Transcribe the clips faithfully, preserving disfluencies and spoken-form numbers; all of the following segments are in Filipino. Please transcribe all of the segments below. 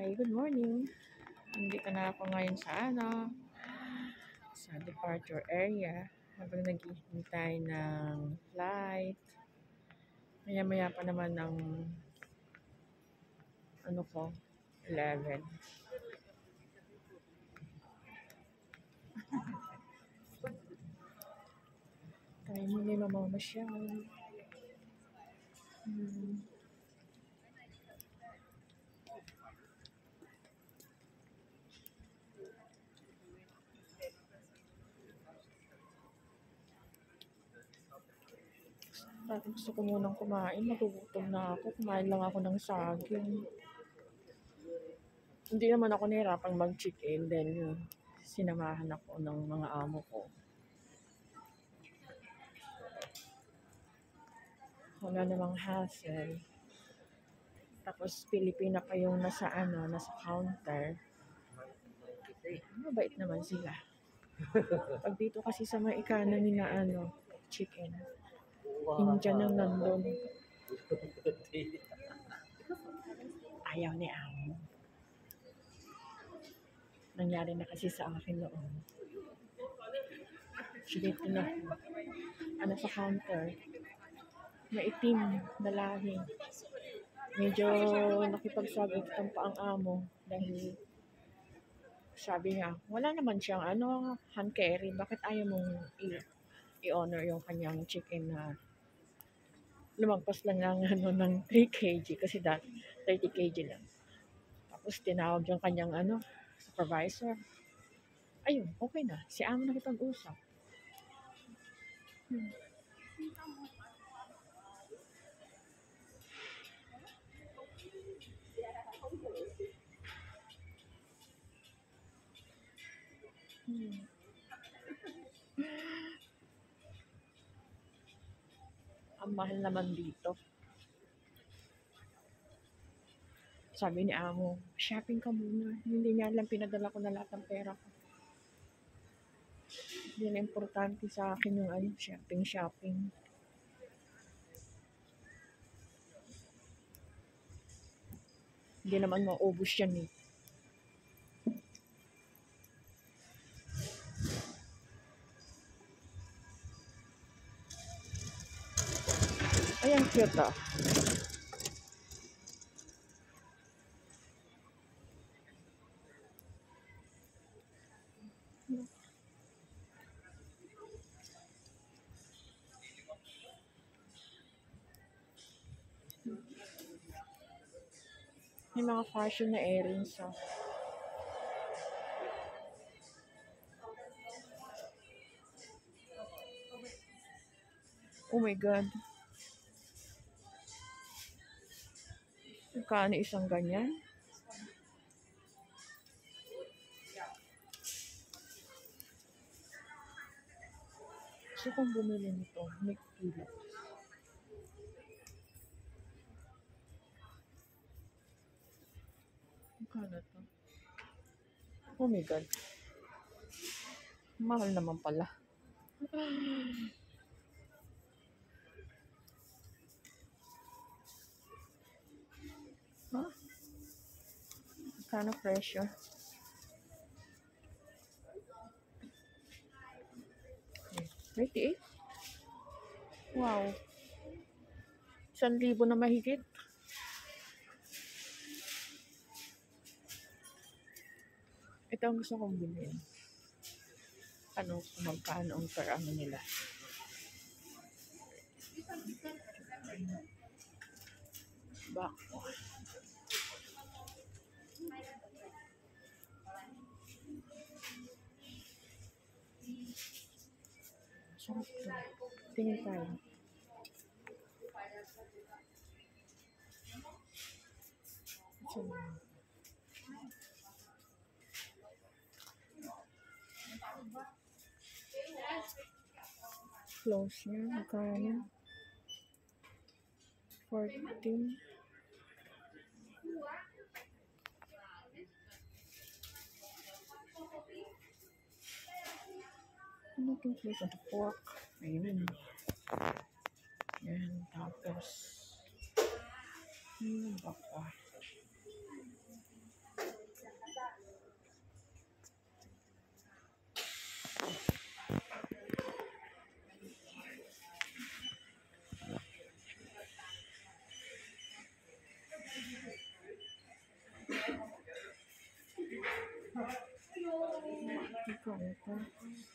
Hi, good morning. Nandito na ako ngayon sa ano, sa departure area habang naghihintay ng flight. Maya-maya pa naman ng ano ko, eleven. Tayo muna yung mamamasyal. Hmm. Dati gusto ko munang kumain, magugutom na ako. Kumain lang ako ng saging. Hindi naman ako nahirapang mag-check-in dahil sinamahan ako ng mga amo ko. Wala namang hassle. Tapos Pilipina pa yung nasa ano, nasa counter. Mabait naman sila. Pag dito kasi sa may economy na ano, chicken, Indian ang nandun. Ayaw ni amo. Nangyari na kasi sa akin noon. Dito na, ano sa counter, maitim na lahi. Medyo nakipagsagutan pa ang amo dahil sabi niya, wala naman siyang ano, hand carry. Bakit ayaw mong i- i-honor yung kanyang chicken na lumagpas lang lang ano, ng three kilograms kasi dati thirty kilograms lang. Tapos tinawag yung kanyang ano, supervisor. Ayun, okay na. Si amo nakipag-usap. Hmm. Hmm. Ang mahal naman dito. Sabi ni amo, shopping ka muna. Hindi niya alam, pinadala ko na lahat ng pera ko. Hindi na importante sa akin yung ano, shopping, shopping. Hindi naman maubos yan eh. Ayan, cute ah. May mga fashion na earrings ah. Oh my God. Magkano isang ganyan? Gusto kong bumili nito. Nick Phillips. Magkano to? Oh my God. Mahal naman pala. Huh? Magkano presyo? thirty-eight? Wow. Isang libo na mahigit. Ito ang gusto kong bilhin. Ano, kung magkano ang per ano nila. Bako. Sarap to. Tingin tayo. So, close niya. Magkano? fourteen. Ano itong place? Ito pork. Ayun. Yan. Tapos, hmm, baka. Huh?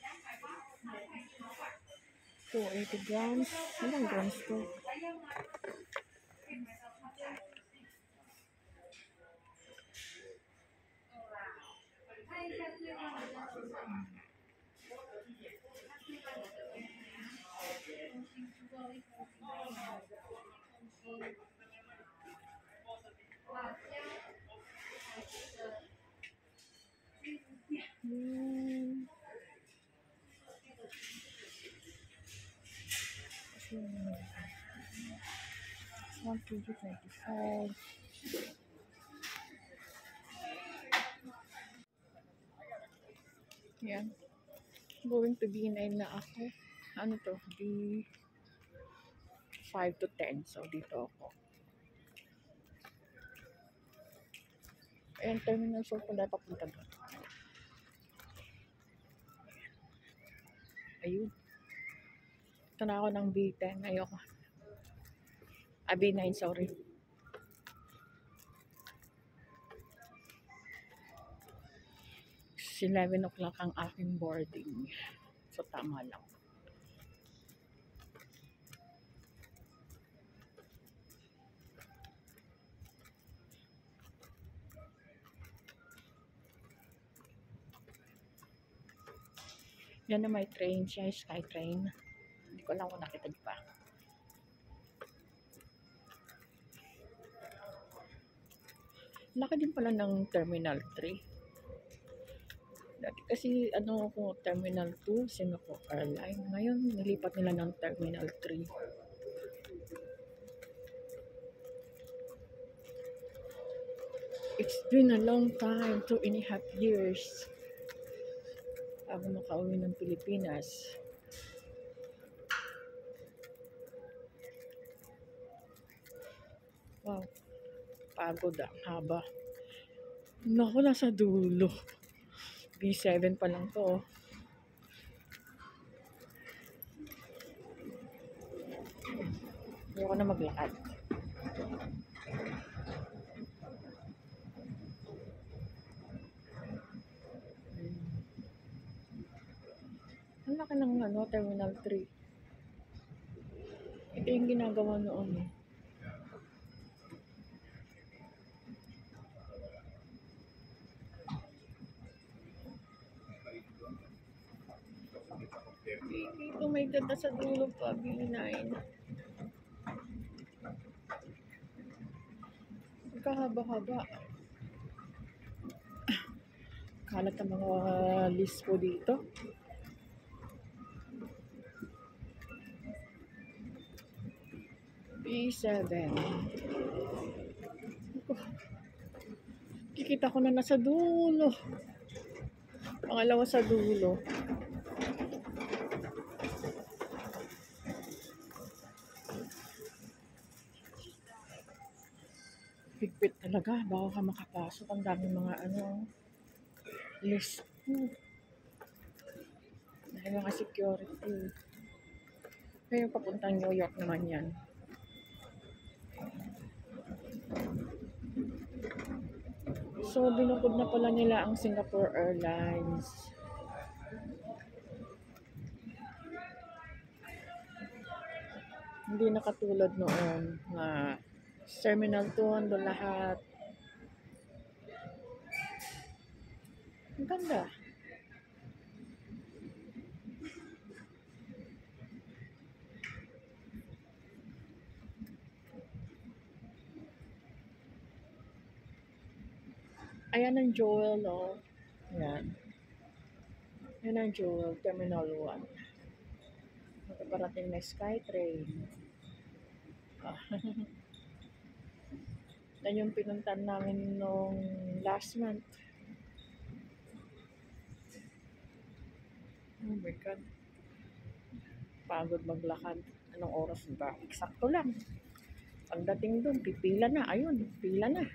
two hundred eighty grams. Ilang grams to? Hmm. one kg twenty-five. Yan. Going to B nine na ako. Ano to? B five to ten. So, dito ako. Ayan, terminal four pala papunta doon. Ayun. Ito na ako ng B ten. Ayoko. Ah, B nine, sorry. eleven o'clock ang aking boarding. So, tama lang. Yan na may train siya, sky train. Hindi ko lang kung nakita niyo pa. Laki din pala ng Terminal three. Dati kasi ano ko Terminal two, Singapore Airlines. Ngayon nilipat nila ng Terminal three. It's been a long time, two and a half years. Ako makauwi ng Pilipinas. Wow, pagod ah, haba. Naku, nasa dulo. B seven pa lang to. Ayoko na maglakad. Ang laki ng ano, Terminal three. Ito yung ginagawa noon eh. Oh my God, nasa dulo pa, B nine. Kahaba-haba. Kalat ang mga list ko dito. B seven. Kikita ko na nasa dulo. Pangalawa sa dulo. Higpit talaga. Bago ka makapasok. Ang daming mga ano list ko. Dahil mga security. Kaya papuntang New York naman yan. So, binukod na pala nila ang Singapore Airlines. Hindi na katulad noon na Terminal two, doon lahat. Ang ganda. Ayan ang Joel, oh. Ayan. Ayan ang Joel, Terminal one. Magpaparating na Skytrain. Ah. Yan yung pinuntan namin nung last month. Oh my God. Pagod maglakad. Anong oras ba? Eksakto lang. Pagdating doon, pipila na. Ayun, pila na.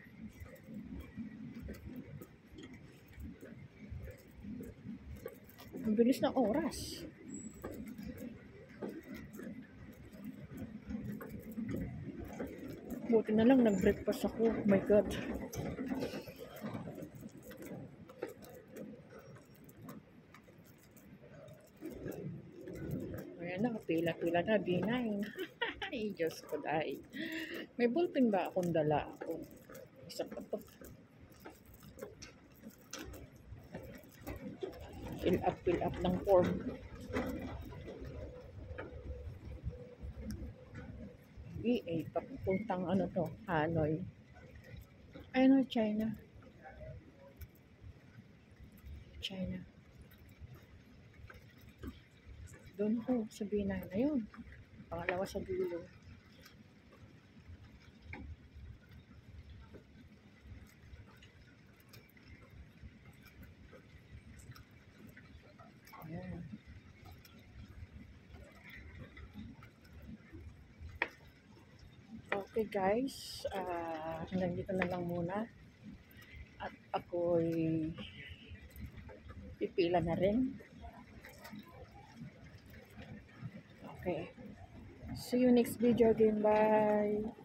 Ang bilis ng oras. Buti na lang nag-breakfast ako. Oh my God. pila-pila na, B nine. Ay, Diyos ko dahil. May ballpen ba akong dala? Oh, isa pa to. Fill up, fill up ng form. B A, papuntang ano to, Hanoi. Ay, no, China. China. Doon ko, sabihin na na yun. Pangalawa sa dulo. Ayan. Okay guys, uh, hanggang dito na lang muna. At ako'y pipila na rin. Okay. See you next video again. Bye.